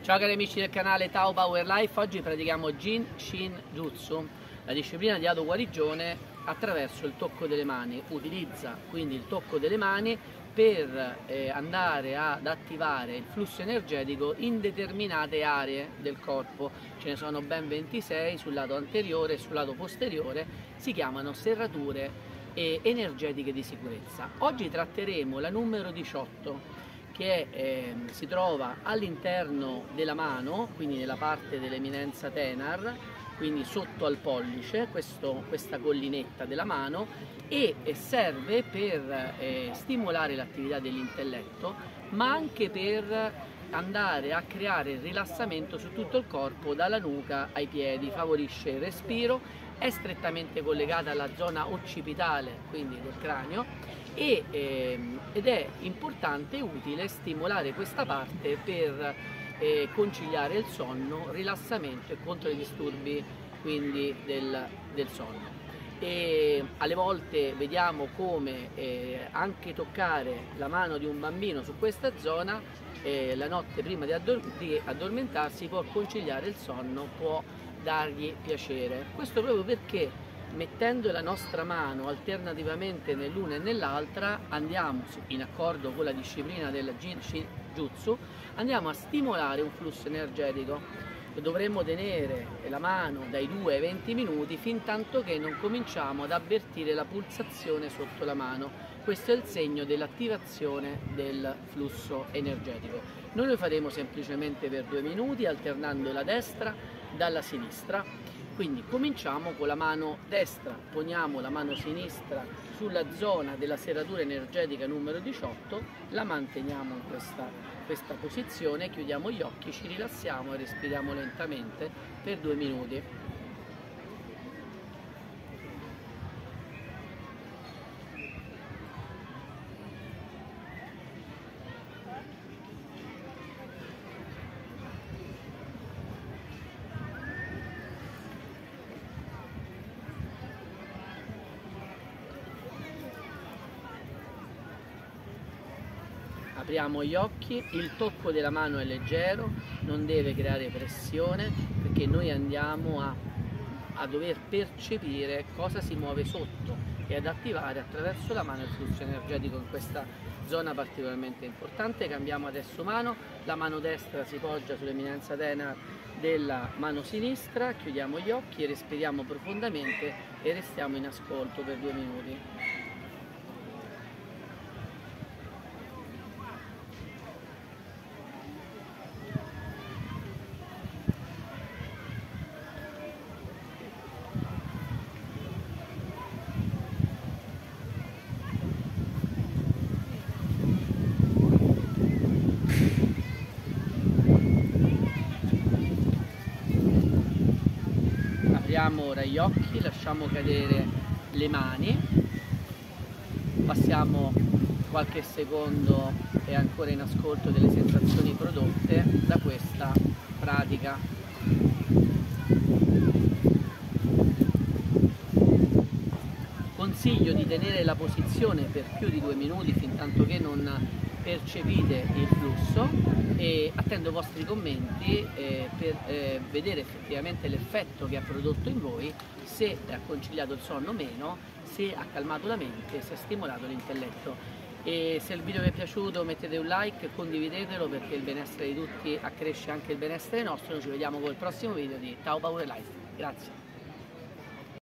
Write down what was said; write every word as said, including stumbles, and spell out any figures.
Ciao cari amici del canale Tao Power Life, oggi pratichiamo Jin Shin Jutsu, la disciplina di autoguarigione attraverso il tocco delle mani. Utilizza quindi il tocco delle mani per eh, andare ad attivare il flusso energetico in determinate aree del corpo. Ce ne sono ben ventisei sul lato anteriore e sul lato posteriore, si chiamano serrature eh, energetiche di sicurezza. Oggi tratteremo la numero diciotto, che eh, si trova all'interno della mano, quindi nella parte dell'eminenza tenar, quindi sotto al pollice, questo, questa collinetta della mano, e serve per eh, stimolare l'attività dell'intelletto, ma anche per andare a creare il rilassamento su tutto il corpo, dalla nuca ai piedi, favorisce il respiro, è strettamente collegata alla zona occipitale, quindi del cranio, e, ehm, ed è importante e utile stimolare questa parte per eh, conciliare il sonno, rilassamento e contro i disturbi quindi del, del sonno. E alle volte vediamo come eh, anche toccare la mano di un bambino su questa zona eh, la notte prima di, addor di addormentarsi può conciliare il sonno, può dargli piacere. Questo proprio perché mettendo la nostra mano alternativamente nell'una e nell'altra andiamo, in accordo con la disciplina della Jin Shin Jutsu, andiamo a stimolare un flusso energetico. Dovremmo tenere la mano dai due ai venti minuti fin tanto che non cominciamo ad avvertire la pulsazione sotto la mano. Questo è il segno dell'attivazione del flusso energetico. Noi lo faremo semplicemente per due minuti alternando la destra dalla sinistra. Quindi cominciamo con la mano destra, poniamo la mano sinistra sulla zona della serratura energetica numero diciotto, la manteniamo in questa, questa posizione, chiudiamo gli occhi, ci rilassiamo e respiriamo lentamente per due minuti. Apriamo gli occhi, il tocco della mano è leggero, non deve creare pressione perché noi andiamo a, a dover percepire cosa si muove sotto e ad attivare attraverso la mano il flusso energetico in questa zona particolarmente importante. Cambiamo adesso mano, la mano destra si poggia sull'eminenza tenar della mano sinistra, chiudiamo gli occhi, respiriamo profondamente e restiamo in ascolto per due minuti. Apriamo ora gli occhi, lasciamo cadere le mani, passiamo qualche secondo e ancora in ascolto delle sensazioni prodotte da questa pratica. Consiglio di tenere la posizione per più di due minuti fin tanto che non percepite il flusso, e attendo i vostri commenti eh, per eh, vedere effettivamente l'effetto che ha prodotto in voi, se ha conciliato il sonno o meno, se ha calmato la mente, se ha stimolato l'intelletto. E se il video vi è piaciuto mettete un like, condividetelo perché il benessere di tutti accresce anche il benessere nostro. Noi ci vediamo col prossimo video di Tao Power Life. Grazie.